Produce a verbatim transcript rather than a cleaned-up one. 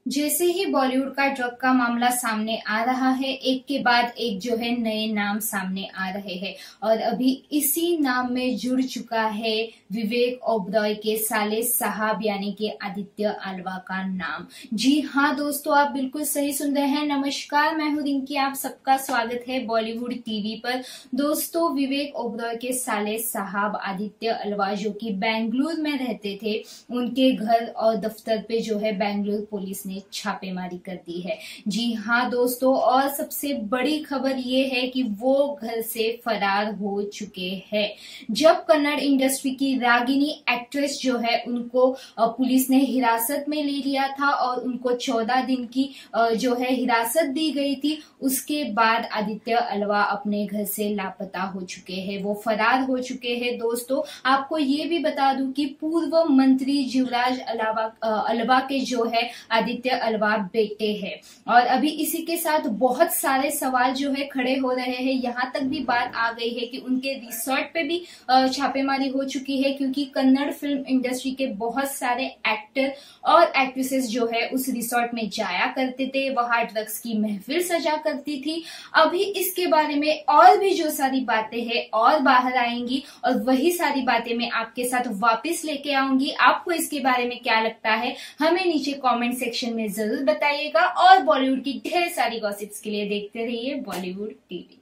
जैसे ही बॉलीवुड का ड्रग का मामला सामने आ रहा है, एक के बाद एक जो है नए नाम सामने आ रहे हैं और अभी इसी नाम में जुड़ चुका है विवेक ओबरॉय के साले साहब यानी कि आदित्य अल्वा का नाम। जी हाँ दोस्तों, आप बिल्कुल सही सुन रहे हैं। नमस्कार, मैं हूं रिंकी, आप सबका स्वागत है बॉलीवुड टीवी पर। दोस्तों, विवेक ओबरॉय के साले साहब आदित्य अल्वा जो कि बेंगलुरु में रहते थे, उनके घर और दफ्तर पे जो है बेंगलुरु पुलिस ने छापेमारी कर दी है। जी हाँ दोस्तों, और सबसे बड़ी खबर ये है कि वो घर से फरार हो चुके हैं। जब कन्नड़ इंडस्ट्री की रागिनी एक्ट्रेस जो है उनको पुलिस ने हिरासत में ले लिया था और उनको चौदह दिन की जो है हिरासत दी गई थी, उसके बाद आदित्य अल्वा अपने घर से लापता हो चुके हैं, वो फरार हो चुके हैं। दोस्तों, आपको ये भी बता दूं कि पूर्व मंत्री युवराज अलावा अल्वा के जो है आदित्य अल्वा बेटे हैं और अभी इसी के साथ बहुत सारे सवाल जो है खड़े हो रहे हैं। यहाँ तक भी बात आ गई है कि उनके रिसोर्ट पे भी छापेमारी हो चुकी है, क्योंकि कन्नड़ फिल्म इंडस्ट्री के बहुत सारे एक्टर और एक्ट्रेसेस जो है उस रिसोर्ट में जाया करते थे, वहां ड्रग्स की महफिल सजा करती थी। अभी इसके बारे में और भी जो सारी बातें हैं और बाहर आएंगी और वही सारी बातें मैं आपके साथ वापस लेके आऊंगी। आपको इसके बारे में क्या लगता है हमें नीचे कमेंट सेक्शन में जरूर बताइएगा और बॉलीवुड की ढेर सारी गॉसिप्स के लिए देखते रहिए बॉलीवुड टीवी।